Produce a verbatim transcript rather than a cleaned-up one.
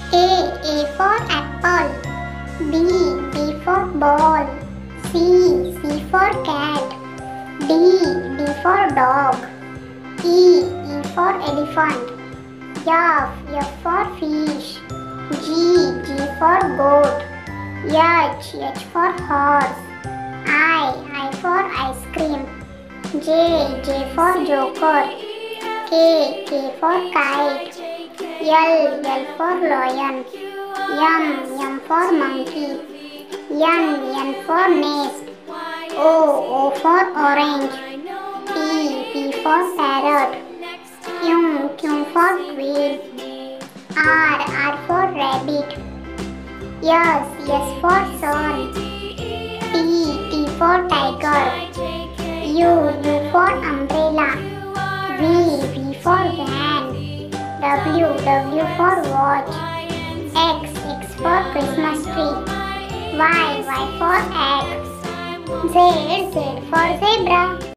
A. A for apple. B. B for ball. C. C for cat. D. D for dog. E. E for elephant. F. F for fish. G. G for goat. H. H for horse. I. I for ice cream. J. J for joker. K. K for kite. L. L for lion. M. M for monkey. N. N for nest. O. O for orange. P. P for parrot. Q. Q for quail. R. R for rabbit. S. S for sun. T. T for tiger. U. U for umbrella. V. V for van. W. W for watch. X. X for Christmas tree. Y. Y for egg. Z. Z for zebra.